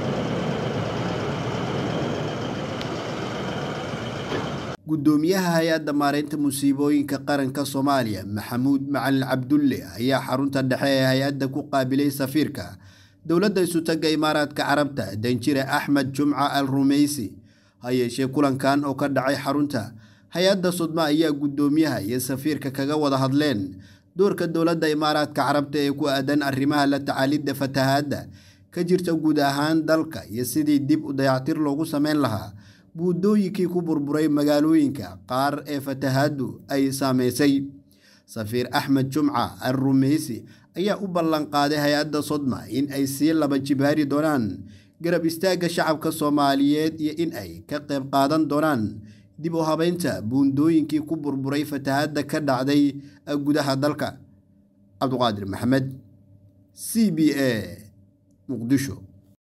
gudoomiyaha hay'adda maareynta musiibooyinka qaranka Soomaaliya Maxamuud Macalin Cabdulle ayaa xarunta dhexe ee hay'adda ku qaabilay safiirka dowladda isu taga Imaaraadka Carabta Danjire Axmed Jumca Al Rumeysi hayeeshee kulankan oo ka dhacay xarunta hay'adda Sodma ayaa gudoomiyaha iyo safiirka kaga wada hadleen doorka dowladda Imaaraadka Carabta ee ku aadan arrimaha la tacaalidda fatahaadda ka jirta guud ahaan dalka iyo sidii dib u dayactir loogu sameyn lahaa buundooyinkii ku burburay magaalooyinka qaar ee fatahaaddu ay saameysay. Safiir Axmed Jumca Al Rumeysi ayaa u ballan qaaday hay'adda Sodma in ay sii laba jibaari doonaan garab istaagga shacabka Soomaaliyeed iyo in ay ka qayb qaadan doonaan dib u habeynta buundooyinkii ku burburay fatahaadda ka dhacday gudaha dalka. Cabduqaadir Maxamed, CBA, Muqdisho.